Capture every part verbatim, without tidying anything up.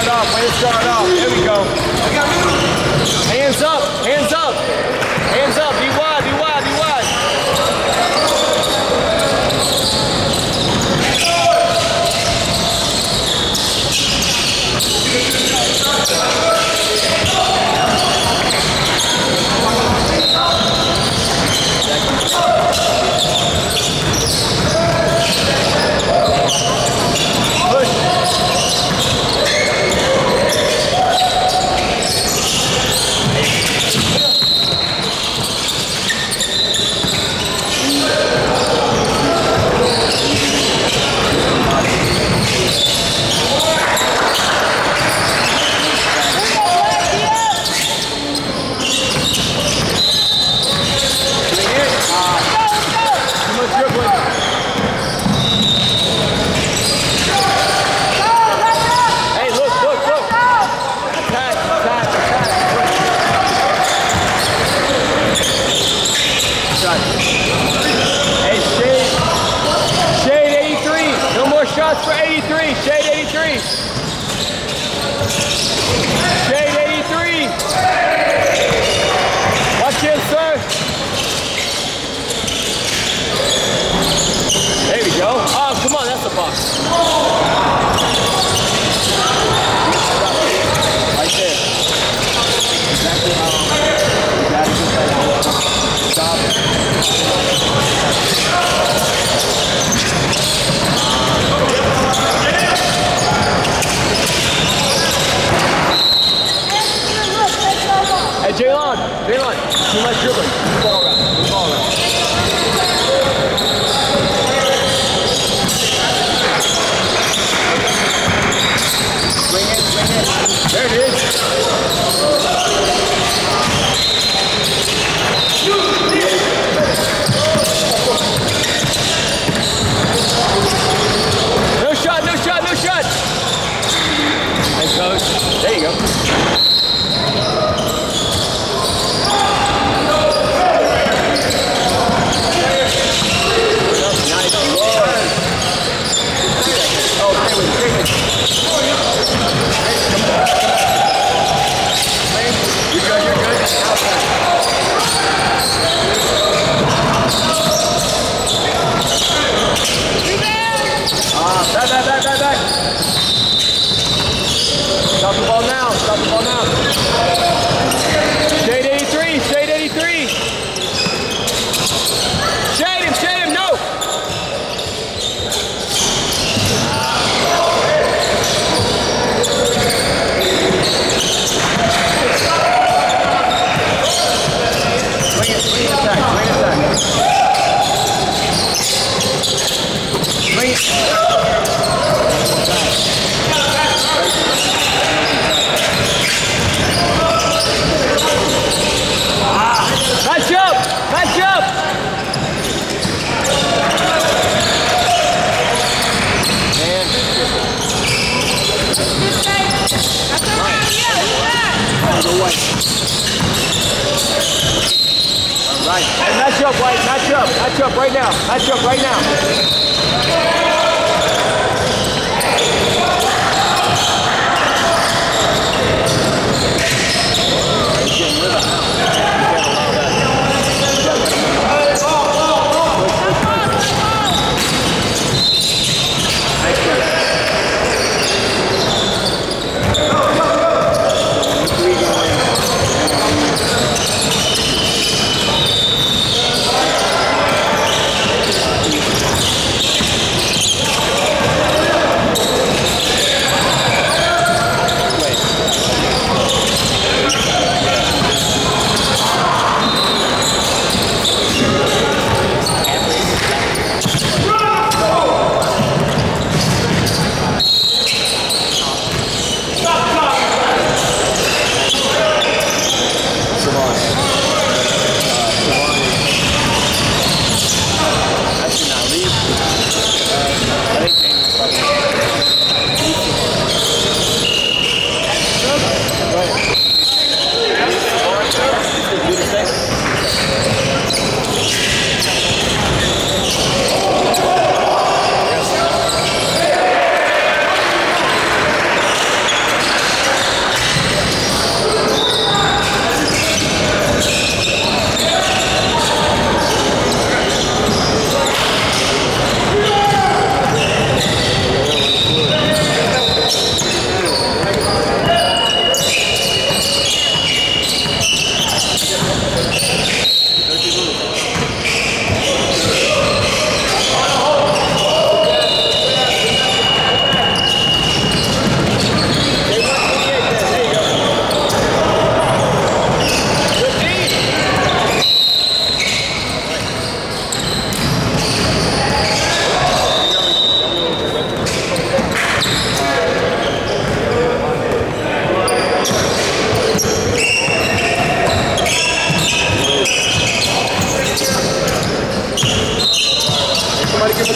start off. Way to start off. There we go. Hands up. Hands up. Hands up. Be wide. Be wide. Be wide. Shots for eighty-three. Shade eighty-three. Shade eighty-three. Watch him, sir. There we go. Oh, come on, that's a box. Right there. Exactly how you got to get that. Stop it. Hey, Jaylon, Jaylon, too much dribbling. Move ball around. Move ball around. Swing it, swing it. There it is. No shot, no shot, no shot. Hey, coach. There you go. Back, back, back, back, back. Stop the ball now. Stop the ball now. Shade eighty-three. Shade eighty-three. Shade him. Shade him. No. Swing it. Swing it attack. Swing it attack. Swing it. Match up! Match up! Man. All right. Hey, match up, White. Match up. Match up right now. Match up right now.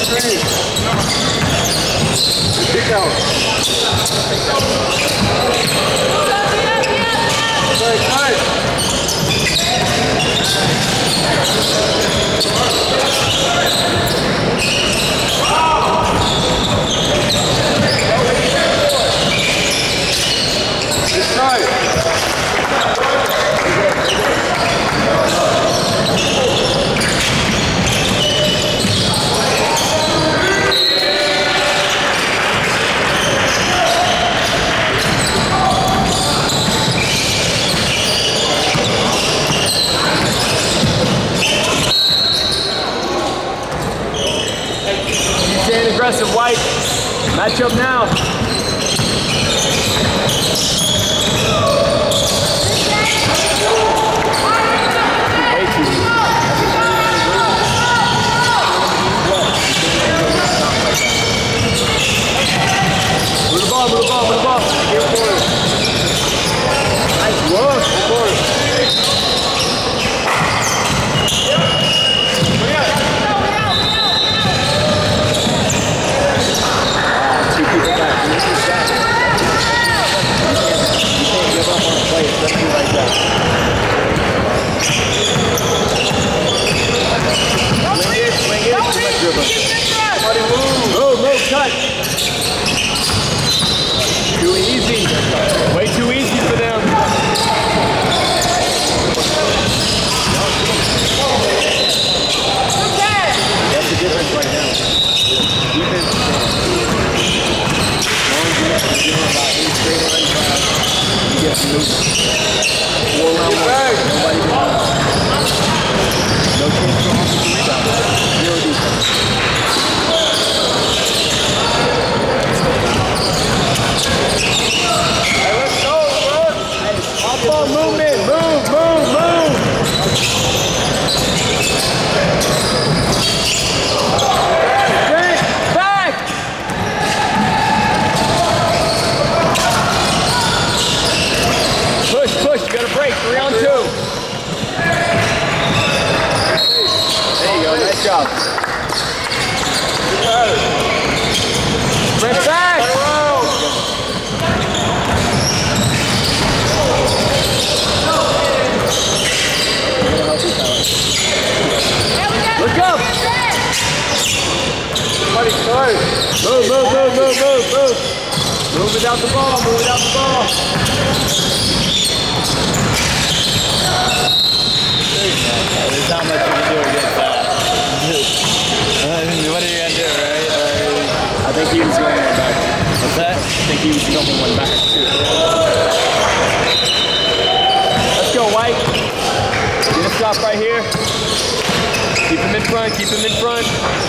Kick out. Good, good. Staying aggressive, White. Match up now. Move the ball, move the ball, move the ball. Nice work. Good work. Move, move, cut. Too easy. Way too easy for them. That's the difference right now. Defense. You get some moves. Four round one. Nobody can run. No chance for offensive rebound. Zero defense. Hey, let's go, bro. Hey, off ball movement. Move, move, move. Back, back. Push, push. You got to break. Three on two. There you go. Nice job. Sprint back. Look up. Move, move, move, move, move, move. Move without the ball, move without the ball. There's not much you can do against that. What are you going to do, right? I think he was going one back. What's that? I think he was going one back, too. Let's go, White. Get a stop right here. Keep him in front, keep him in front.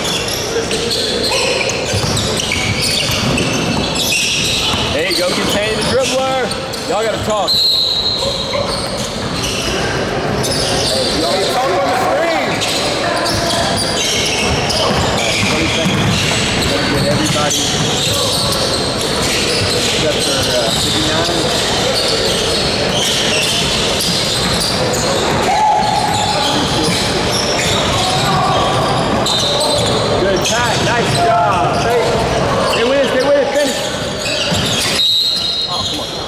There you go, contain the dribbler. Y'all gotta talk. Y'all gotta talk on the screen. twenty seconds. Gotta get everybody except for uh, fifty-nine. Good attack, nice job. Stay, stay with it, stay with it, finish. Oh, come on.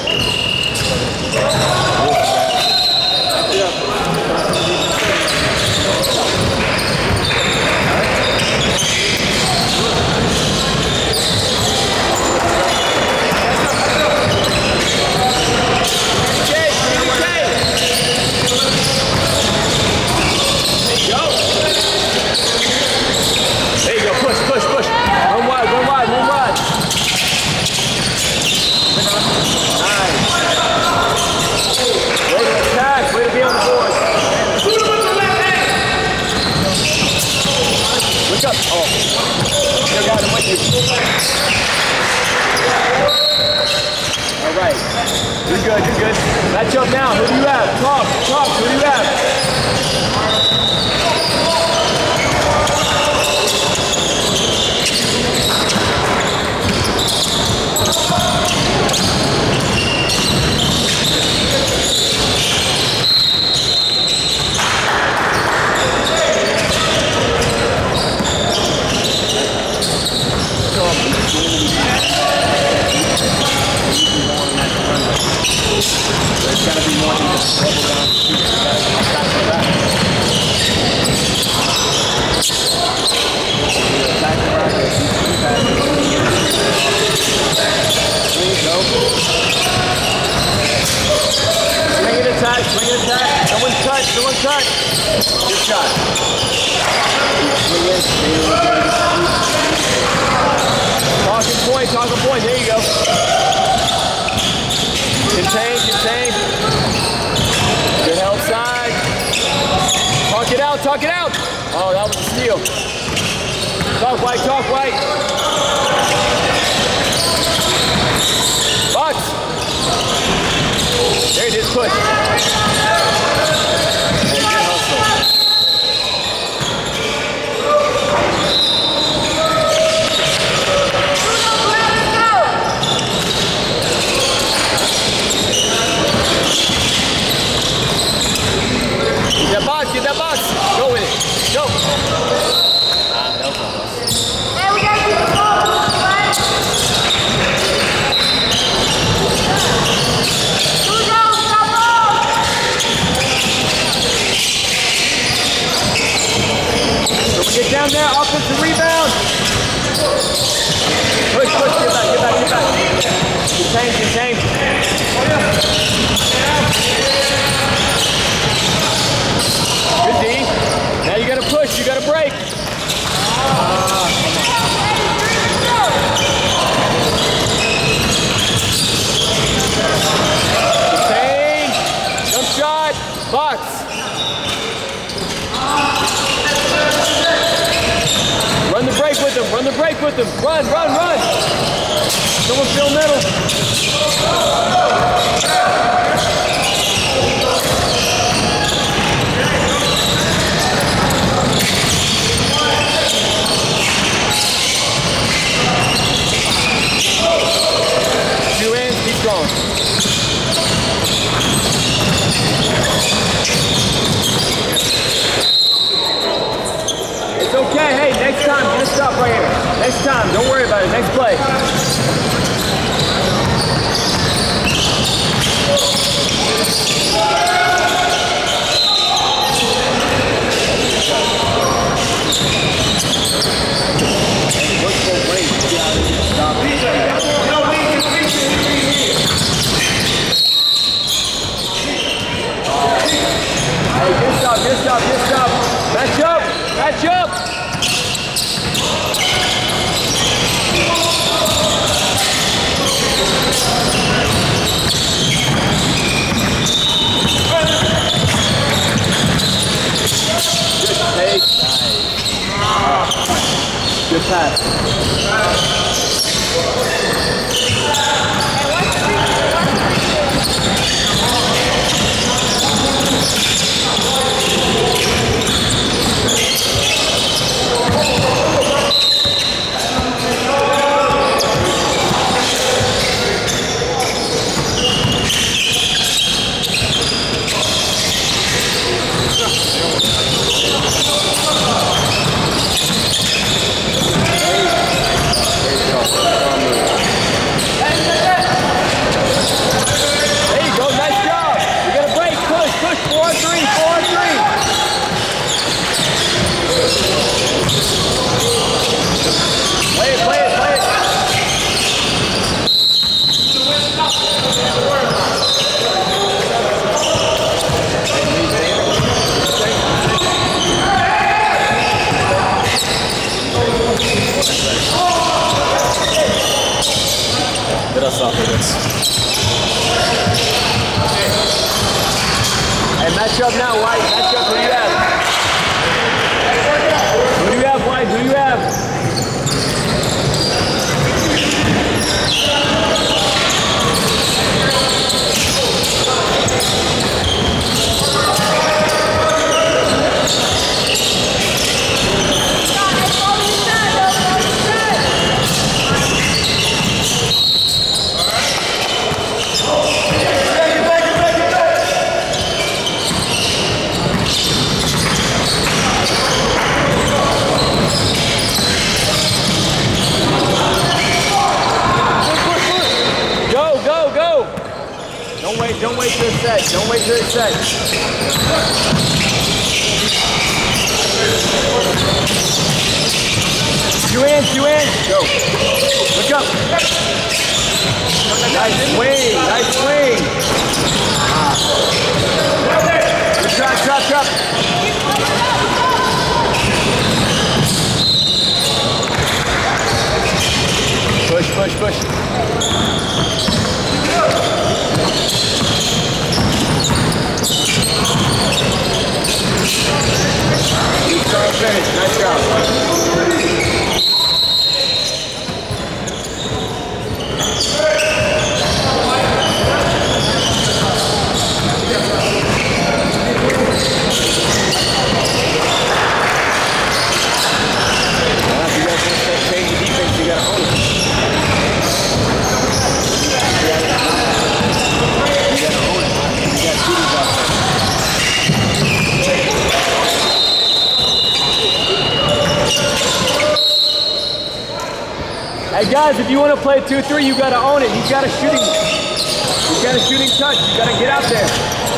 All right. You're good, you're good. Match up now. Who do you have? Talk, talk. Who do you have? There's got to be more than just double down shoot. You got to come back to that. Attack the Rockets. Please, go. Swing it attack, swing it attack. Someone touch, someone touch. Good shot. Swing it. Talking point, talking point. There you go. Contain, contain. Good help side. Talk it out, talk it out. Oh, that was a steal. Talk white, talk white. Box. There it is, push. And good hustle. Get that box, get that box. Go with it. Go. Ah, that was almost. Hey, we gotta keep the ball. Who's out? Stop ball. So get down there, offensive rebound. Push, push, get back, get back, get back. Contain, contain. Good D. Now you gotta push, you gotta break. Contain. Jump shot. Box. Run the break with them, run the break with them. Run, run, run. Someone fill middle. Two ends, keep going. It's okay, hey, next time, get a stop right here. Next time, don't worry about it, next play. Hey, good stop, good stop, good stop. Match up, match up. Good take. Nice. Good pass. There you go, nice job. You gotta break, push, push, four on three, four on three. Play it, play it, play it. Get us off of this. Hey, match up now, White. Match up. Who do you have? Who do you have, White? Who do you have? don't wait till it's set. Don't wait till it's set. Two in, two in. Go. Look up. Nice swing, nice swing. Good trap, trap, trap. Push, push, push. Good start finish, nice job. Hey guys, if you want to play two three, you gotta own it. He's got a shooting, he's got a shooting touch. You gotta get out there.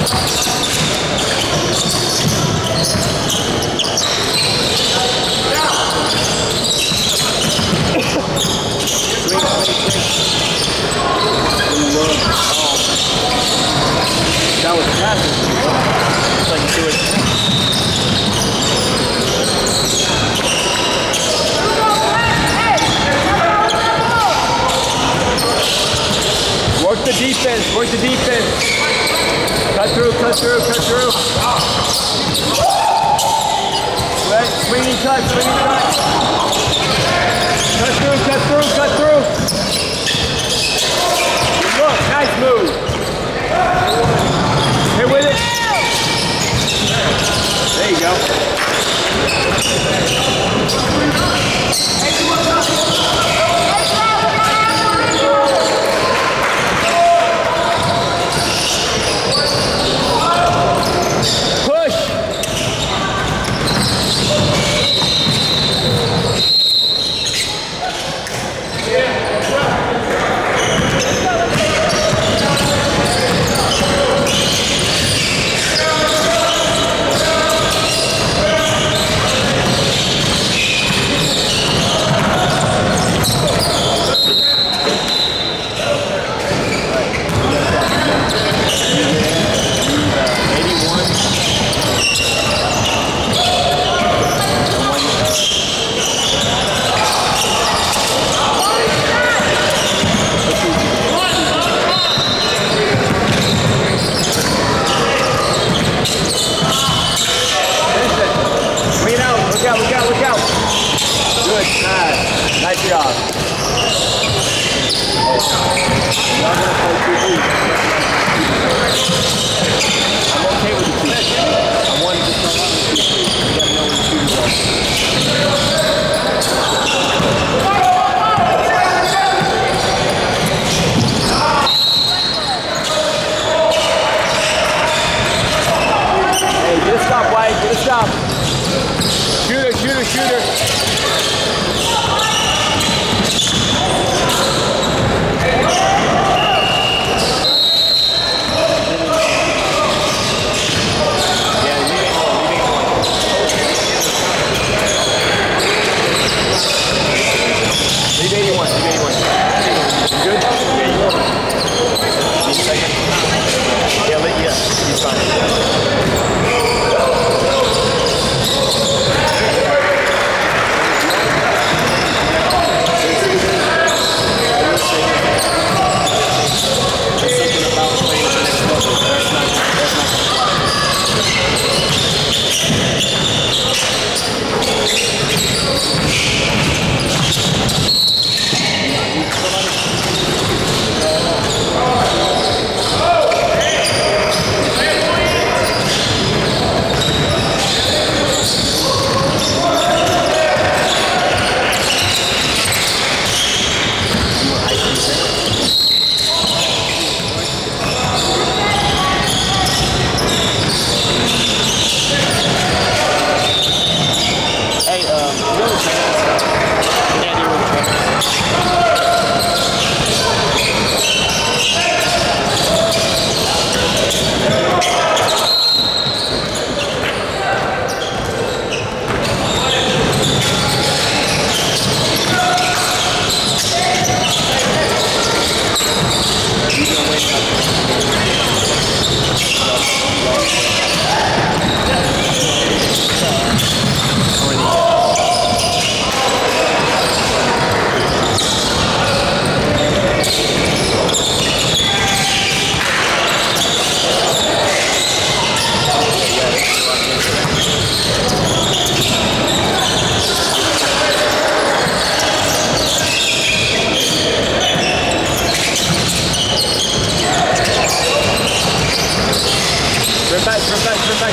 That was passive. It's like do it. Work the defense, work the defense. Cut through, cut through, cut through. Right, swinging cut, swinging cut. Cut through, cut through, cut through. Look, nice move. Hit with it. There you go. Yeah.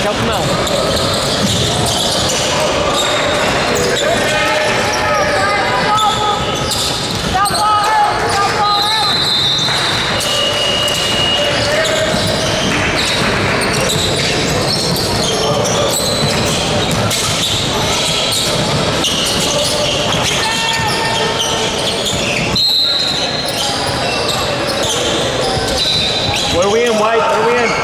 help him out. Stop ball early. Stop ball early. What are we in, White? What are we in?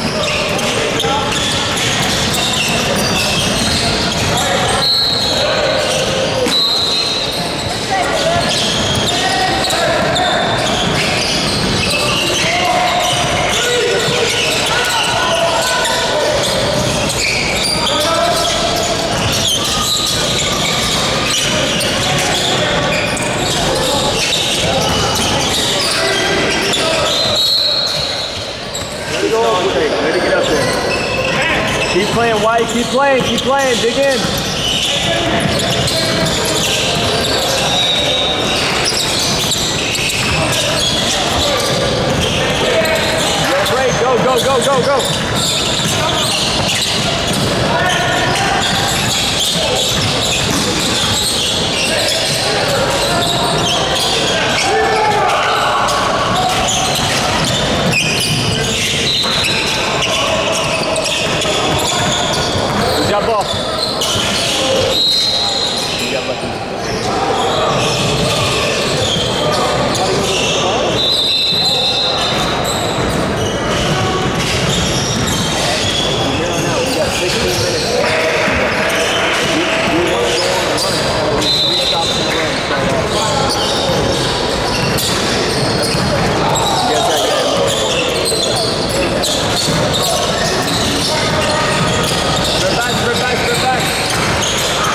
Way to get up there. Keep playing, White. Keep playing. Keep playing. Dig in. Yeah, great. Go, go, go, go, go. Good job, ball. You got lucky. Sprint back, sprint back, sprint back.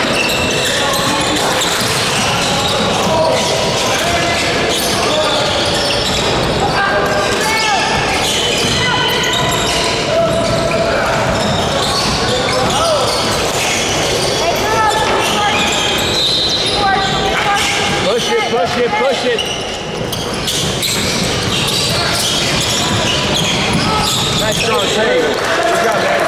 Push it, push it, push it. Nice strong take. Good job, man.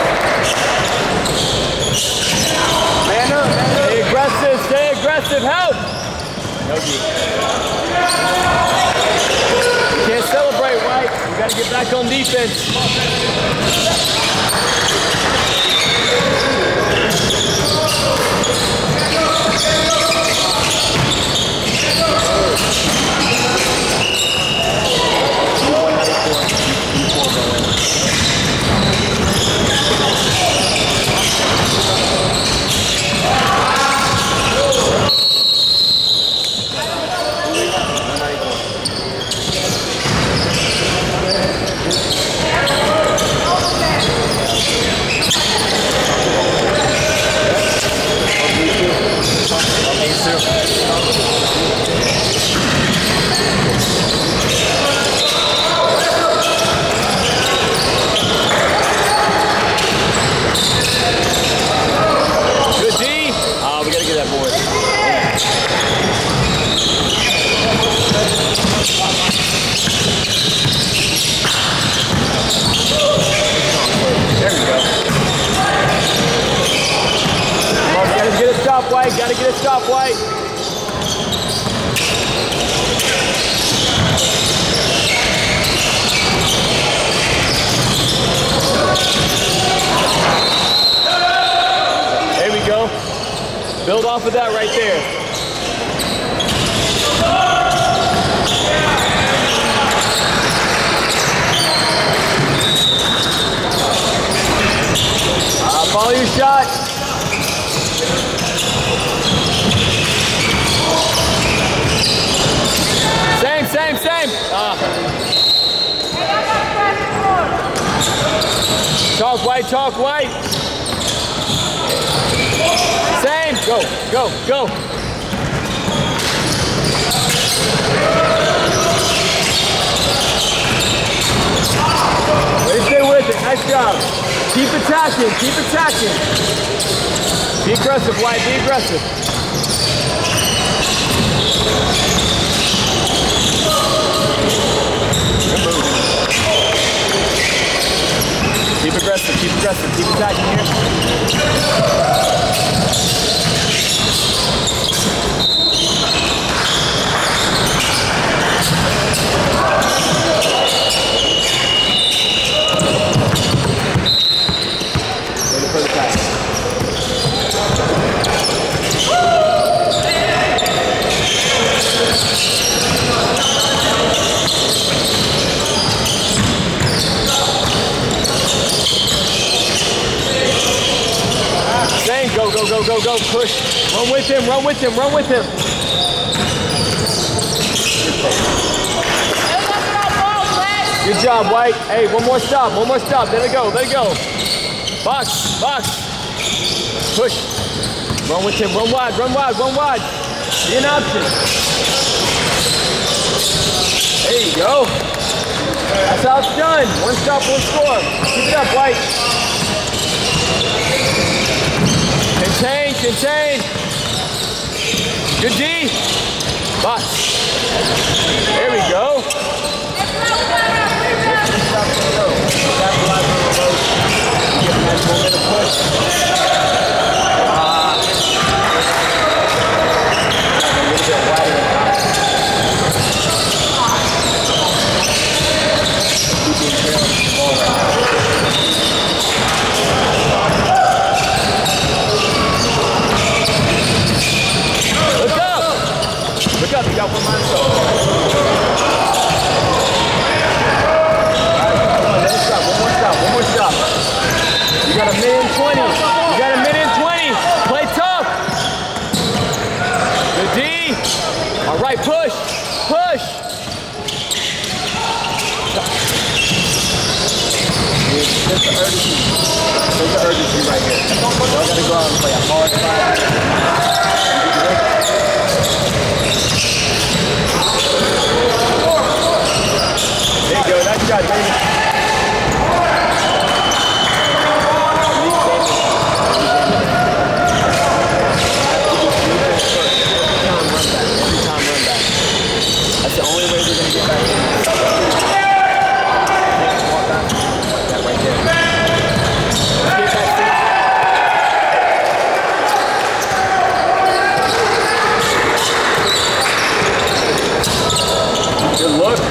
Man up. Stay aggressive, stay aggressive. Help. No D. You can't celebrate, White. You got to get back on defense. Good D. Oh, we got to get that board. There we go. Come on, gotta get a stop, White. Gotta get a stop, White. There we go. Build off of that right there. Uh, follow your shot. Same, same, same. Uh. Talk, White, talk, White. Same. Go, go, go. Way to stay with it. Nice job. Keep attacking. Keep attacking. Be aggressive, White. Be aggressive. Good move. Keep aggressive. Keep aggressive. Keep attacking here. Ready for the pass. Same, go, go, go, go, go, push. Run with him, run with him, run with him. Good job, White. Hey, one more stop, one more stop. Let it go, let it go. Box, box. Push. Run with him, run wide, run wide, run wide. Be an option. There you go. That's how it's done. One stop, one score. Keep it up, White. Contain, contain. Good D. Box. There we go. Look up! Look up, you got one line stop. Alright, come on, let it stop. One more stop, one more stop. You got a minute and twenty. You got a minute and twenty. Play tough. Good D. Alright, push. Push. There's the urgency. There's the urgency right here. Y'all gotta go out and play a hard fight. There you go, nice shot, baby. Every time run back. That's the only way we're gonna get back in. That right there. Let's get back in. Good look.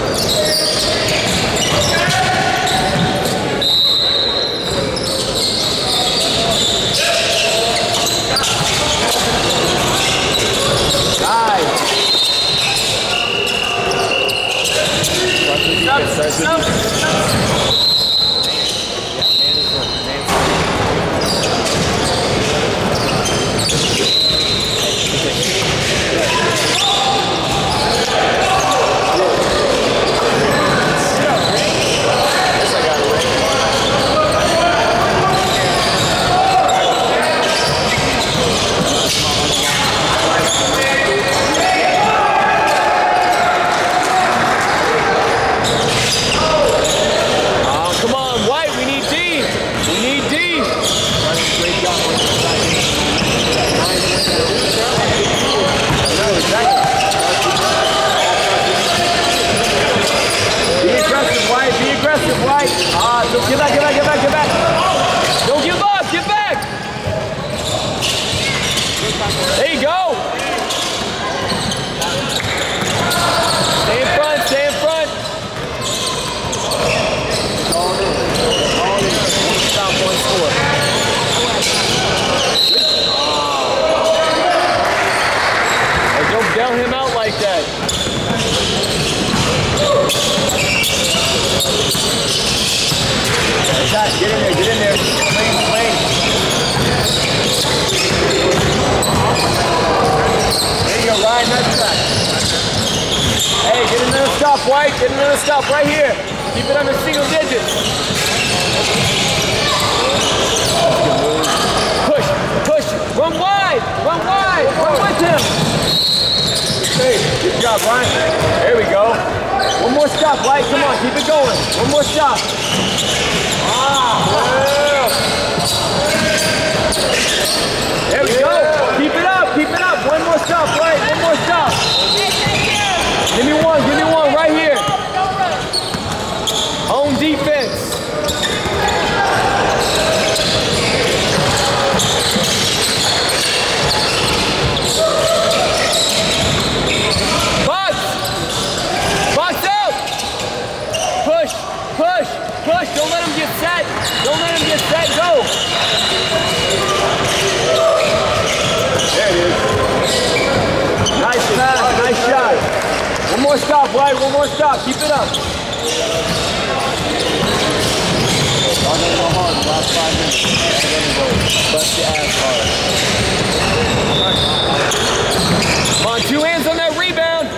Nice. Stop, stop. Get back, get back, get back, get back. Don't give up, get back. There you go. Stay in front, stay in front. All in, all in. One stop, one score. Hey, don't bail him out like that. Get in there, get in there. Lane, lane. There you go, Ryan, nice track. Hey, get another stop, White. Get another stop right here. Keep it under single digits. Push, push. Run wide, run wide. Run with him. Hey, good job, Ryan. There we go. One more stop, White. Come on, keep it going. One more stop. Ah, yeah. There we go. Keep it up, keep it up. One more stop, right? One more stop. Give me one, give me one right here. Own defense. stop, White. One more stop. Keep it up. Y'all gonna go hard in the last five minutes. Y'all gonna go bust your ass hard. Come on, two hands on that rebound.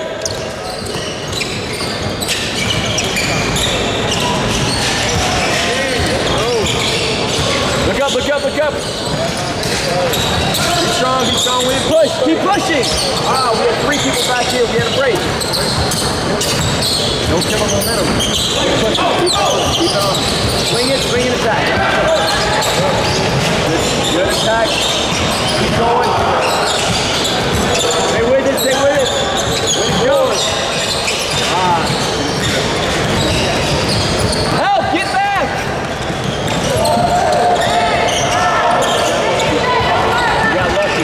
Look up, look up, look up. Be strong, be strong with it. Push, keep pushing. Ah, we have three people back here. We had a break. Don't kill them momentum. Keep pushing, keep going, keep on. Swing it, swing it, attack. Good, good attack. Keep going. Stay with it, stay with it. Way to go. Ah. Help, get back. You got lucky.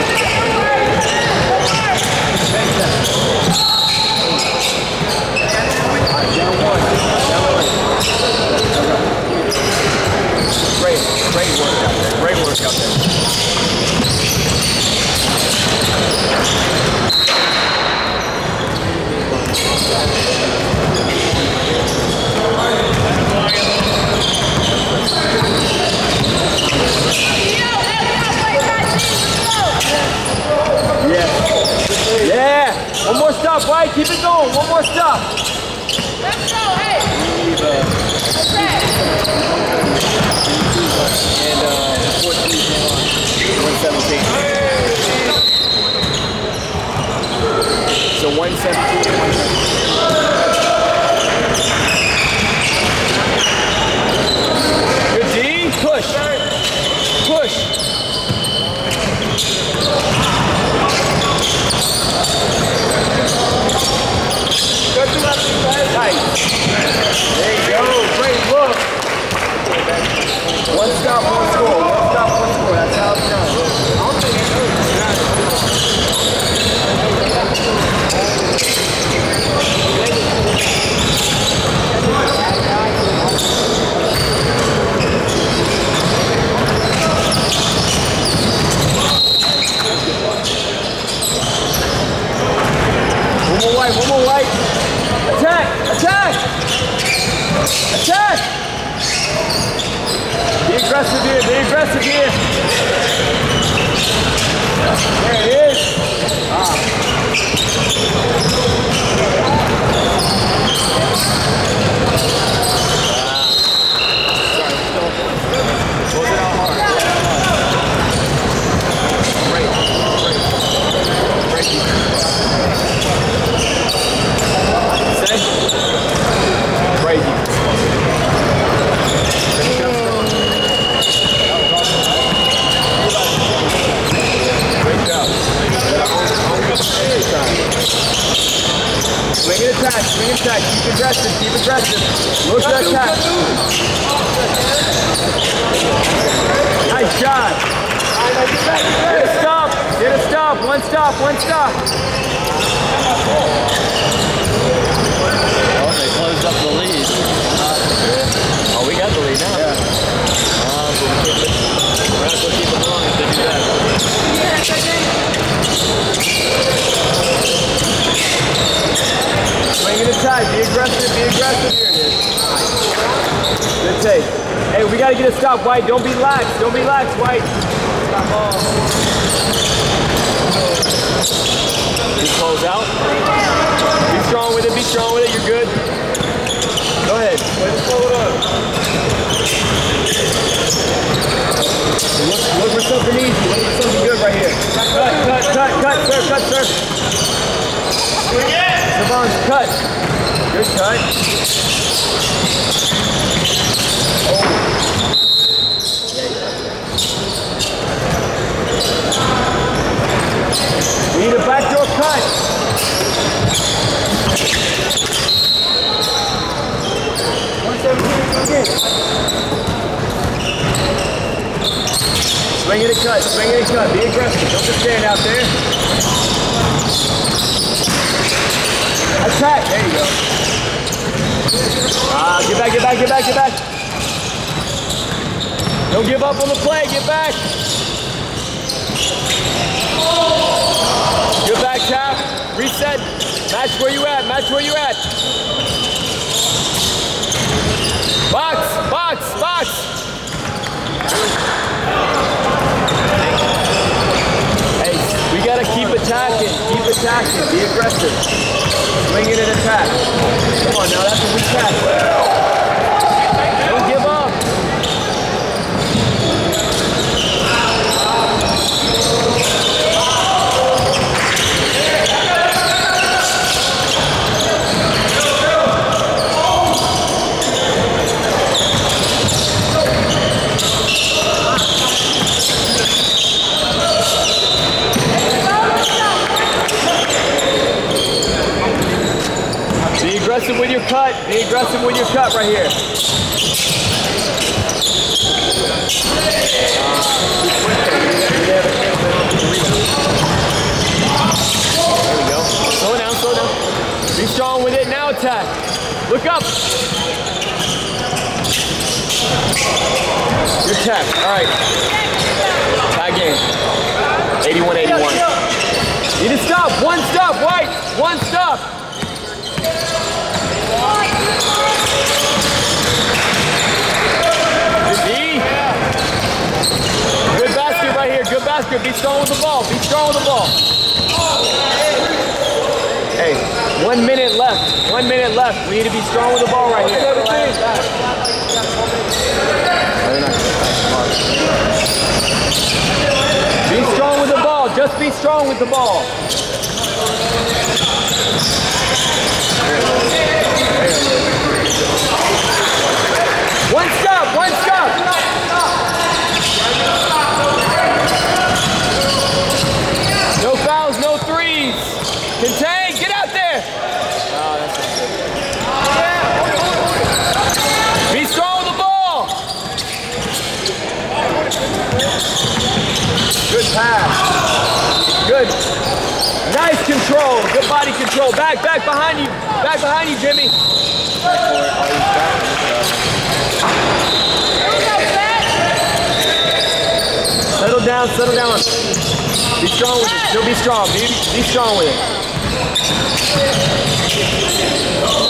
All right, down one. Down one. Great, great work out there. Great work out there. Yeah. Yeah. One more stop, White. Keep it going. One more stop. Let's go, hey! And uh, fourteen, one seventeen. So one seventeen, one seventeen. Good D. Push. Push. Nice. There you go. Great look. One stop, one score. One stop, one score. That's how it's done. One more White. One more White. Attack! Attack! Attack! Be aggressive here, be aggressive here. There it is. Ah. Close it out hard. Great. Great. Great defense. Say? Great defense. Great job. Swing and attack, swing and attack. Keep aggressive, keep aggressive. Look at that attack. Nice job. Get a stop, get a stop. One stop, one stop. Well, they closed up the lead. Oh, we got the lead now. Yeah. Um, but we keep it. We're not going to keep it long if they do that. Swing and attack. Be aggressive. Be aggressive. Here it is. Good take. Hey, we got to get a stop, White. Don't be lax. Don't be lax, White. Stop ball. Just close out. Be strong with it. Be strong with it. You're good. Go ahead. Way to slow it up. Look, look for something easy. Look for something good right here. Cut, cut, cut, cut, sir, cut, sir. Savon's cut. Good cut. Oh. We need a backdoor cut. one seventeen, again. Swing it and cut, swing it and cut. Be aggressive. Don't just stand out there. Attack. There you go. Ah, get back, get back, get back, get back. Don't give up on the play. Get back. Good back tap. Reset. Match Match where you at, match where you at. Box, box, box. Hey, we gotta keep attacking, keep attacking, be aggressive. Swing it and attack. Come on now, that's a weak pass. Don't give up. Be aggressive with your cut. Be aggressive with your cut right here. There we go. Slow down, slow down. Be strong with it. Now attack. Look up. Good tap. All right. Tie game. eighty-one eighty-one. Need to stop. One stop, White. One stop. Good basket right here, good basket. Be strong with the ball, be strong with the ball. Hey, one minute left, one minute left. We need to be strong with the ball right here. Be strong with the ball, just be strong with the ball. One stop, one stop. No fouls, no threes. Contain, get out there. Oh, that's not good. Be strong with the ball. Good pass. Good. Nice control. Good body control. Back, back behind you. Back behind you, Jimmy. Settle down, settle down. Be strong with it. Still be strong. Be, be strong with it.